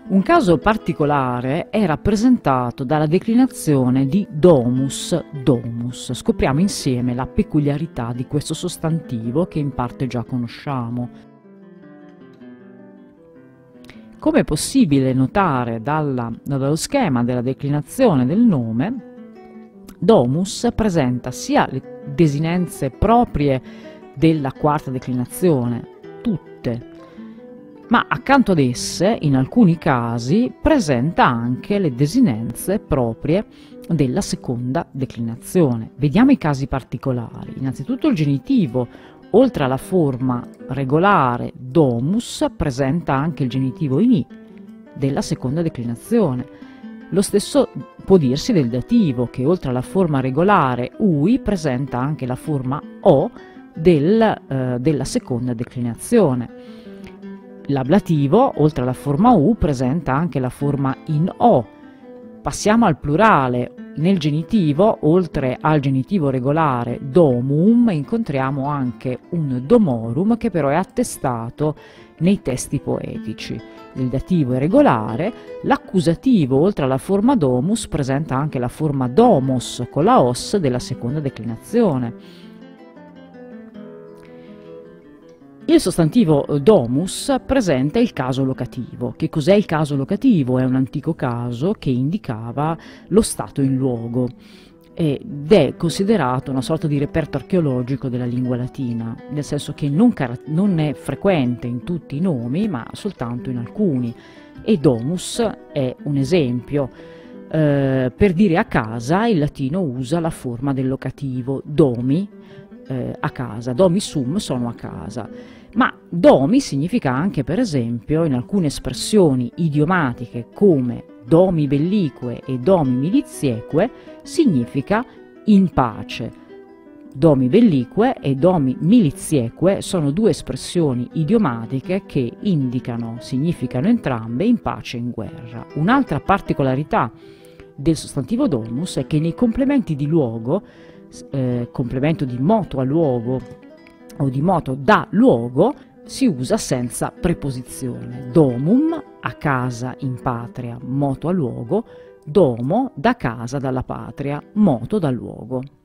Un caso particolare è rappresentato dalla declinazione di domus, domus. Scopriamo insieme la peculiarità di questo sostantivo che in parte già conosciamo. Come è possibile notare dallo schema della declinazione del nome, domus presenta sia le desinenze proprie della quarta declinazione, tutte, ma accanto ad esse, in alcuni casi, presenta anche le desinenze proprie della seconda declinazione. Vediamo i casi particolari. Innanzitutto il genitivo, oltre alla forma regolare domus, presenta anche il genitivo in i della seconda declinazione. Lo stesso può dirsi del dativo, che oltre alla forma regolare ui presenta anche la forma o della seconda declinazione. L'ablativo, oltre alla forma u, presenta anche la forma in o. Passiamo al plurale. Nel genitivo, oltre al genitivo regolare domum, incontriamo anche un domorum che però è attestato nei testi poetici. Il dativo è regolare, l'accusativo, oltre alla forma domus, presenta anche la forma domos con la os della seconda declinazione. Il sostantivo domus presenta il caso locativo. Che cos'è il caso locativo? È un antico caso che indicava lo stato in luogo ed è considerato una sorta di reperto archeologico della lingua latina, nel senso che non è frequente in tutti i nomi, ma soltanto in alcuni. E domus è un esempio. Per dire a casa, il latino usa la forma del locativo domi, a casa, domi sum sono a casa, ma domi significa anche, per esempio, in alcune espressioni idiomatiche come domi bellique e domi militieque, significa in pace. Domi bellique e domi militieque sono due espressioni idiomatiche che significano entrambe in pace e in guerra. Un'altra particolarità del sostantivo domus è che nei complementi di luogo, complemento di moto a luogo o di moto da luogo, si usa senza preposizione. Domum, a casa in patria, moto a luogo; domo, da casa, dalla patria, moto da luogo.